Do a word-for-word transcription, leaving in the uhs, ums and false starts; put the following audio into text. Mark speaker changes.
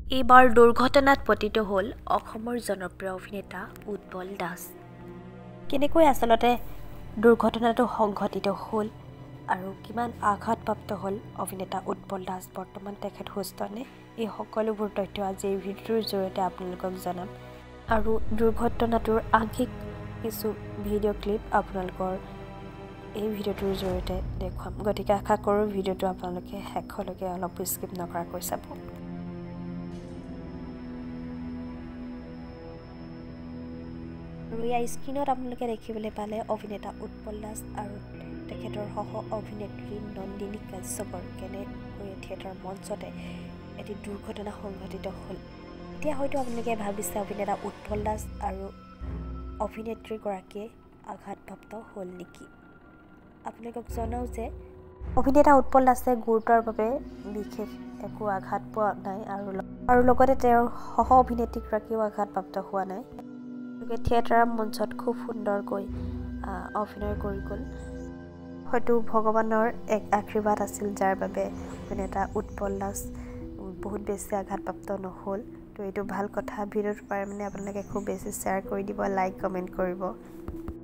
Speaker 1: এইবাৰ দুৰ্ঘটনাত পতিত হ'ল অসমৰ জনপ্ৰিয় অভিনেতা উৎপল দাস। কেনেকৈ আচলতে দুৰ্ঘটনাটো সংঘটিত হ'ল আৰু কিমান আঘাতপ্ৰাপ্ত হ'ল অভিনেতা উৎপল দাস, বৰ্তমান তেখেত সুস্থনে? এই সকলোবোৰ তথ্য আজি এই ভিডিঅ'ৰ জৰিয়তে আপোনালোকক জনাম আৰু দুৰ্ঘটনাটোৰ আংশিক কিছু ভিডিঅ' ক্লিপ আপোনালোকৰ এই ভিডিঅ'টোৰ জৰিয়তে দেখুৱাম। গতিকে আশা কৰোঁ ভিডিঅ'টো আপোনালোকে শেষলৈকে অলপ স্কিপ নকৰাকৈ চাব। আৰু ইয়াৰ স্ক্ৰীণত আপোনালোকে দেখিবলৈ পালে অভিনেতা উৎপল দাস আৰু তেখেতৰ সহ অভিনেত্ৰী নন্দিনী কাশ্যপৰ কেনেকৈ থিয়েটাৰ মঞ্চতে এটি দুৰ্ঘটনা সংঘটিত হ'ল। এতিয়া হয়তো আপোনালোকে ভাবিছে অভিনেতা উৎপল দাস আৰু অভিনেত্ৰীগৰাকীয়ে আঘাতপ্ৰাপ্ত হ'ল নেকি। আপোনালোকক জনাওঁ যে অভিনেতা উৎপল দাসে গুৰুতৰভাৱে বিশেষ একো আঘাত পোৱা নাই আৰু আৰু লগতে তেওঁৰ সহ অভিনেত্ৰীগৰাকীও আঘাতপ্ৰাপ্ত হোৱা নাই। তেওঁলোকে থিয়েটাৰ মঞ্চত খুব সুন্দৰকৈ অভিনয় কৰি গ'ল। হয়তো ভগৱানৰ এক আশীৰ্বাদ আছিল, যাৰ বাবে অভিনেতা উৎপল দাস বহুত বেছি আঘাতপ্ৰাপ্ত নহ'ল। তো এইটো ভাল কথা। ভিডিঅ'টো পাৰে মানে আপোনালোকে খুব বেছি শ্বেয়াৰ কৰি দিব, লাইক কমেণ্ট কৰিব।